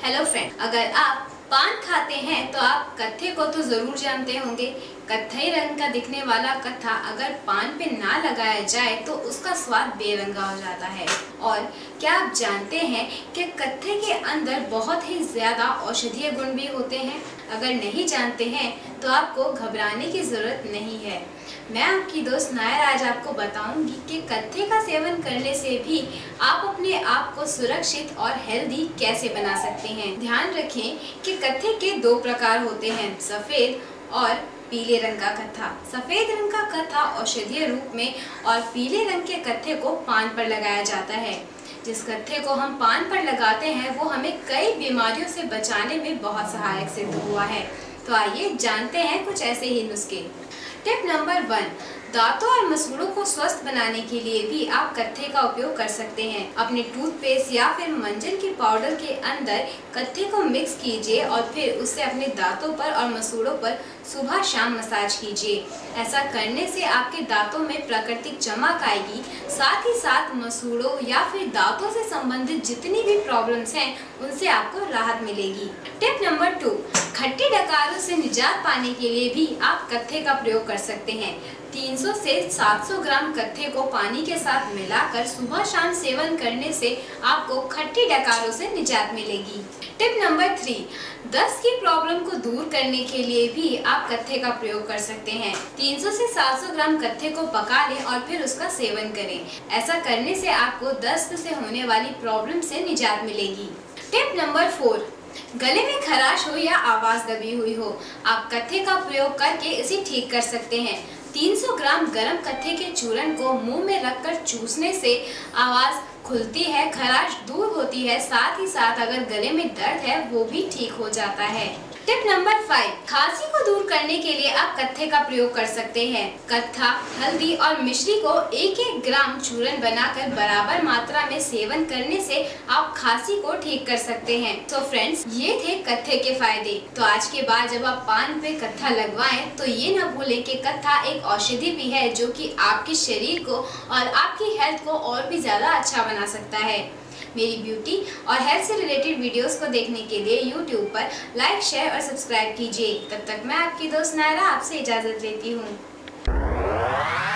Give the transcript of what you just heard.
Hello friend, अगर आप पान खाते हैं तो आप कत्थे को तो जरूर जानते होंगे। कत्थई रंग का दिखने वाला कत्था अगर पान पे ना लगाया जाए तो उसका स्वाद बेरंगा हो जाता है। और क्या आप जानते हैं कि कत्थे के अंदर बहुत ही ज्यादा औषधीय गुण भी होते हैं? अगर नहीं जानते हैं तो आपको घबराने की जरूरत नहीं है। मैं आपकी दोस्त नायर आज आपको बताऊंगी कि कत्थे का सेवन करने से भी आप अपने आप को सुरक्षित और हेल्दी कैसे बना सकते हैं। ध्यान रखें कि कत्थे के दो प्रकार होते हैं, सफेद और पीले रंग का कत्था। सफेद रंग का कत्था औषधीय रूप में और पीले रंग के कत्थे को पान पर लगाया जाता है। जिस कत्थे को हम पान पर लगाते हैं वो हमें कई बीमारियों से बचाने में बहुत सहायक सिद्ध हुआ है। तो आइए जानते हैं कुछ ऐसे ही नुस्खे। टिप नंबर 1, दांतों और मसूड़ों को स्वस्थ बनाने के लिए भी आप कत्थे का उपयोग कर सकते हैं। अपने टूथपेस्ट या फिर मंजन के पाउडर के अंदर कत्थे को मिक्स कीजिए और फिर उससे अपने दांतों पर और मसूड़ों पर सुबह शाम मसाज कीजिए। ऐसा करने से आपके दांतों में प्राकृतिक चमक आएगी, साथ ही साथ मसूड़ों या फिर दांतों से संबंधित जितनी भी प्रॉब्लम्स हैं उनसे आपको राहत मिलेगी। टिप नंबर 2, खट्टी डकारों से निजात पाने के लिए भी आप कत्थे का प्रयोग कर सकते हैं। 300 से 700 ग्राम कत्थे को पानी के साथ मिलाकर सुबह शाम सेवन करने से आपको खट्टी डकारों से निजात मिलेगी। टिप नंबर 3, दस्त की प्रॉब्लम को दूर करने के लिए भी आप कत्थे का प्रयोग कर सकते हैं। 300 से 700 ग्राम कत्थे को पका लें और फिर उसका सेवन करें। ऐसा करने से आपको दस्त से होने वाली प्रॉब्लम से निजात मिलेगी। टिप नंबर 4, गले में खराश हो या आवाज दबी हुई हो, आप कत्थे का प्रयोग करके इसे ठीक कर सकते हैं। 300 ग्राम गरम कत्थे के चूर्ण को मुंह में रखकर चूसने से आवाज खुलती है, खराश दूर होती है, साथ ही साथ अगर गले में दर्द है वो भी ठीक हो जाता है। टिप नंबर 5, खांसी को दूर करने के लिए आप कत्थे का प्रयोग कर सकते हैं। कत्था, हल्दी और मिश्री को 1-1 ग्राम चूर्ण बनाकर बराबर मात्रा में सेवन करने से आप खांसी को ठीक कर सकते हैं। तो फ्रेंड्स, ये थे कत्थे के फायदे। तो आज के बाद जब आप पान पे कत्था लगवाएं तो ये न भूलें कि कत्था एक औषधि भी है जो कि आपके शरीर को और आपकी हेल्थ को और भी ज्यादा अच्छा बना सकता है। मेरी ब्यूटी और हेल्थ से रिलेटेड वीडियोस को देखने के लिए YouTube पर लाइक, शेयर और सब्सक्राइब कीजिए। तब तक मैं आपकी दोस्त नायरा आपसे इजाजत लेती हूँ।